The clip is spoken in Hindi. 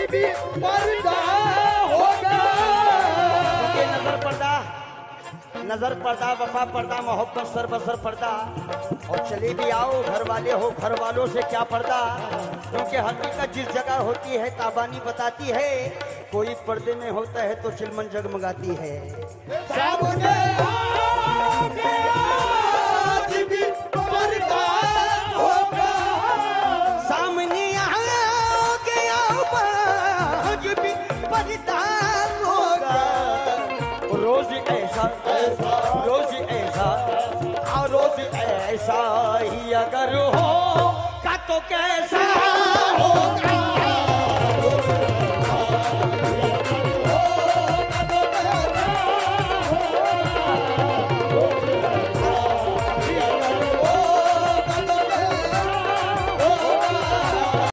भी पर्दा होगा। नजर पर्दा, वफा पर्दा, मोहब्बत सर बसर पर्दा। और चले भी आओ घर वाले हो, घर वालों से क्या पर्दा, क्योंकि हकीकत जिस जगह होती है ताबानी बताती है। कोई पर्दे में होता है तो चिलमन जगमगाती है। सामने आओगे आज भी पर्दा होगा। सामने आओगे आज भी पर्दा होगा। रोज ऐसा रोज ऐसा रोज ऐसा ही अगर हो का तो कैसा